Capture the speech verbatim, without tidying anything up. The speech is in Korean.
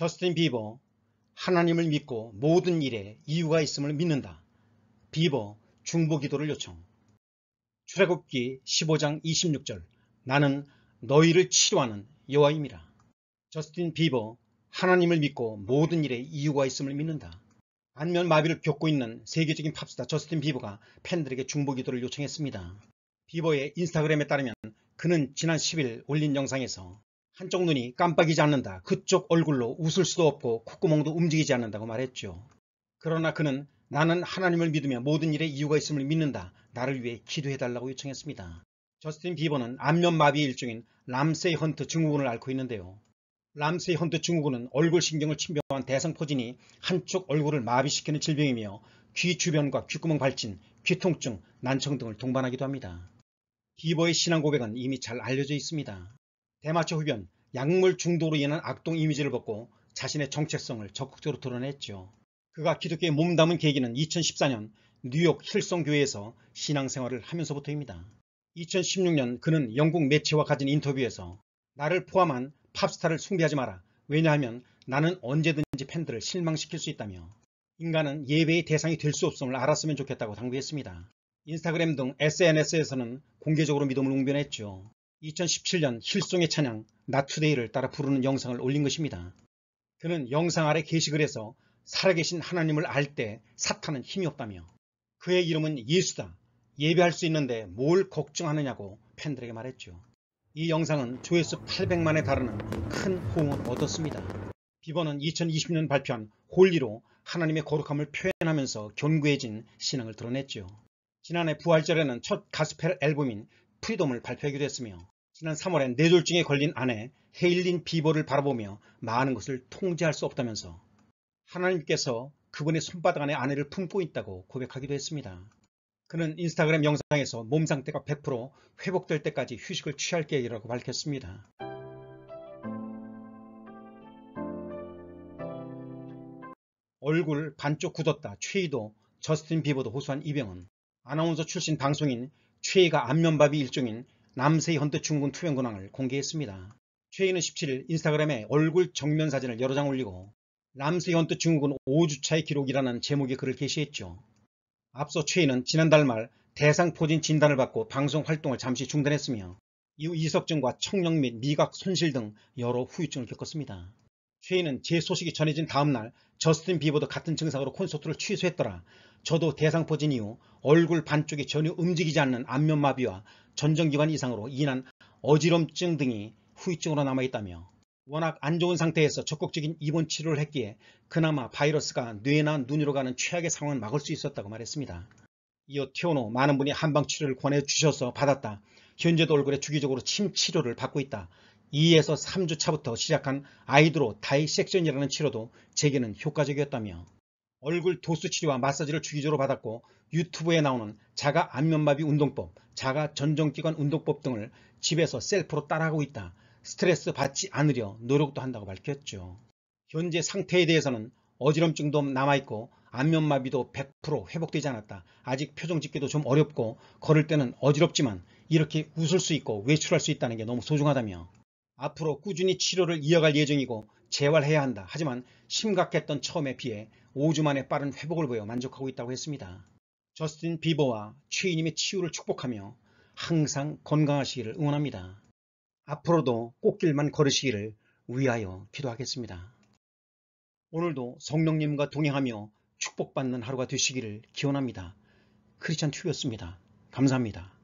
저스틴 비버, 하나님을 믿고 모든 일에 이유가 있음을 믿는다. 비버 중보 기도를 요청. 출애굽기 십오 장 이십육 절. 나는 너희를 치료하는 여호와임이라. 저스틴 비버, 하나님을 믿고 모든 일에 이유가 있음을 믿는다. 안면 마비를 겪고 있는 세계적인 팝스타 저스틴 비버가 팬들에게 중보 기도를 요청했습니다. 비버의 인스타그램에 따르면 그는 지난 십 일 올린 영상에서 한쪽 눈이 깜빡이지 않는다. 그쪽 얼굴로 웃을 수도 없고 콧구멍도 움직이지 않는다고 말했죠. 그러나 그는 나는 하나님을 믿으며 모든 일에 이유가 있음을 믿는다. 나를 위해 기도해달라고 요청했습니다. 저스틴 비버는 안면마비의 일종인 람세이 헌트 증후군을 앓고 있는데요. 람세이 헌트 증후군은 얼굴 신경을 침범한 대상포진이 한쪽 얼굴을 마비시키는 질병이며 귀 주변과 귓구멍 발진, 귀통증, 난청 등을 동반하기도 합니다. 비버의 신앙 고백은 이미 잘 알려져 있습니다. 대마초 흡연, 약물 중독으로 인한 악동 이미지를 벗고 자신의 정체성을 적극적으로 드러냈죠. 그가 기독교에 몸담은 계기는 이천십사 년 뉴욕 힐송교회에서 신앙생활을 하면서부터입니다. 이천십육 년 그는 영국 매체와 가진 인터뷰에서 나를 포함한 팝스타를 숭배하지 마라. 왜냐하면 나는 언제든지 팬들을 실망시킬 수 있다며 인간은 예배의 대상이 될 수 없음을 알았으면 좋겠다고 당부했습니다. 인스타그램 등 에스엔에스에서는 공개적으로 믿음을 웅변했죠. 이천십칠 년 힐송의 찬양 나투데이를 따라 부르는 영상을 올린 것입니다. 그는 영상 아래 게시글에서 살아계신 하나님을 알 때 사탄은 힘이 없다며 그의 이름은 예수다. 예배할 수 있는데 뭘 걱정하느냐고 팬들에게 말했죠. 이 영상은 조회수 팔백만에 달하는 큰 호응을 얻었습니다. 비버는 이천이십 년 발표한 홀리로 하나님의 거룩함을 표현하면서 견고해진 신앙을 드러냈죠. 지난해 부활절에는 첫 가스펠 앨범인 프리덤을 발표하기도 했으며 지난 삼월엔 뇌졸중에 걸린 아내 헤일린 비버를 바라보며 많은 것을 통제할 수 없다면서 하나님께서 그분의 손바닥 안에 아내를 품고 있다고 고백하기도 했습니다. 그는 인스타그램 영상에서 몸 상태가 백 퍼센트 회복될 때까지 휴식을 취할 계획이라고 밝혔습니다. 얼굴 반쪽 굳었다. 최희도, 저스틴 비버도 호소한 이 병은 아나운서 출신 방송인 최희가 안면마비 일종인 람세이 헌트 증후군 투병 근황을 공개했습니다. 최희는 십칠 일 인스타그램에 얼굴 정면 사진을 여러 장 올리고 람세이 헌트 증후군 오 주차의 기록이라는 제목의 글을 게시했죠. 앞서 최희는 지난달 말 대상포진 진단을 받고 방송 활동을 잠시 중단했으며 이후 이석증과 청력 및 미각 손실 등 여러 후유증을 겪었습니다. 최희는 제 소식이 전해진 다음날 저스틴 비버도 같은 증상으로 콘서트를 취소했더라. 저도 대상포진 이후 얼굴 반쪽이 전혀 움직이지 않는 안면마비와 전정기관 이상으로 인한 어지럼증 등이 후유증으로 남아있다며 워낙 안 좋은 상태에서 적극적인 입원 치료를 했기에 그나마 바이러스가 뇌나 눈으로 가는 최악의 상황을 막을 수 있었다고 말했습니다. 이어 퇴원 후 많은 분이 한방치료를 권해주셔서 받았다. 현재도 얼굴에 주기적으로 침 치료를 받고 있다. 이에서 삼 주 차부터 시작한 아이드로 다이섹션이라는 치료도 제게는 효과적이었다며 얼굴 도수 치료와 마사지를 주기적으로 받았고 유튜브에 나오는 자가 안면마비 운동법, 자가 전정기관 운동법 등을 집에서 셀프로 따라하고 있다. 스트레스 받지 않으려 노력도 한다고 밝혔죠. 현재 상태에 대해서는 어지럼증도 남아있고 안면마비도 백 퍼센트 회복되지 않았다. 아직 표정 짓기도 좀 어렵고 걸을 때는 어지럽지만 이렇게 웃을 수 있고 외출할 수 있다는 게 너무 소중하다며 앞으로 꾸준히 치료를 이어갈 예정이고 재활해야 한다. 하지만 심각했던 처음에 비해 오 주 만에 빠른 회복을 보여 만족하고 있다고 했습니다. 저스틴 비버와 최희님의 치유를 축복하며 항상 건강하시기를 응원합니다. 앞으로도 꽃길만 걸으시기를 위하여 기도하겠습니다. 오늘도 성령님과 동행하며 축복받는 하루가 되시기를 기원합니다. 크리스찬 튜브였습니다. 감사합니다.